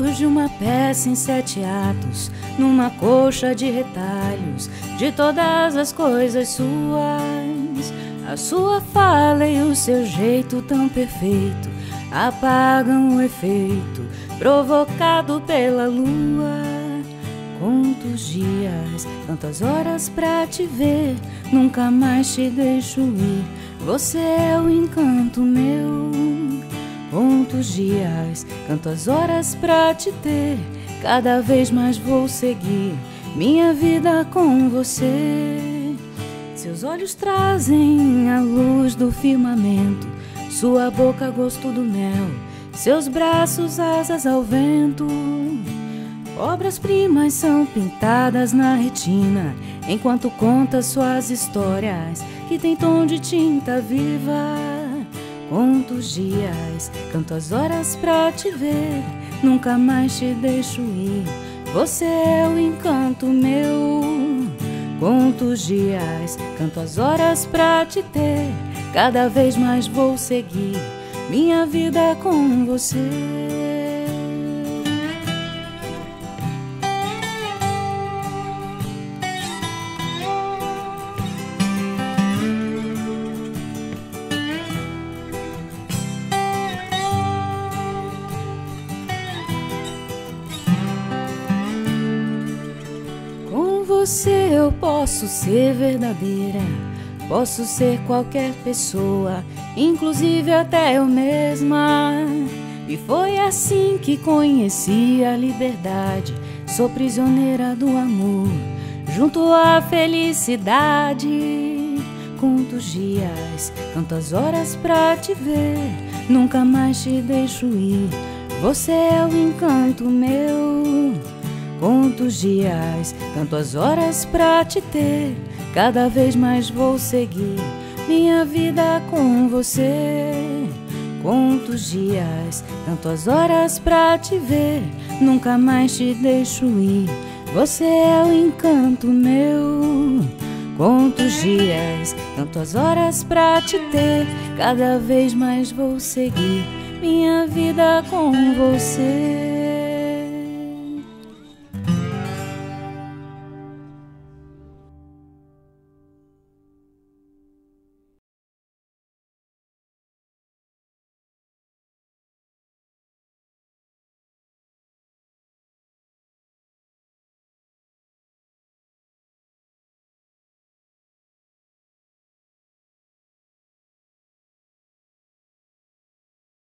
Surge uma peça em 7 atos, numa coxa de retalhos, de todas as coisas suas. A sua fala e o seu jeito tão perfeito apagam o efeito provocado pela lua. Quantos dias, quantas horas pra te ver, nunca mais te deixo ir, você é o encanto meu. Quantos dias, quantas horas pra te ter, cada vez mais vou seguir minha vida com você. Seus olhos trazem a luz do firmamento, sua boca gosto do mel, seus braços asas ao vento. Obras-primas são pintadas na retina, enquanto conta suas histórias que tem tom de tinta viva. Quantos dias, quantas horas pra te ver, nunca mais te deixo ir, você é o encanto meu. Quantos dias, quantas horas pra te ter, cada vez mais vou seguir minha vida com você. Você eu posso ser verdadeira, posso ser qualquer pessoa, inclusive até eu mesma. E foi assim que conheci a liberdade, sou prisioneira do amor, junto à felicidade. Quantos dias, quantas horas pra te ver, nunca mais te deixo ir, você é o encanto meu. Quantos dias, quantas horas pra te ter, cada vez mais vou seguir minha vida com você. Quantos dias, quantas horas pra te ver, nunca mais te deixo ir, você é o encanto meu. Quantos dias, quantas horas pra te ter, cada vez mais vou seguir minha vida com você.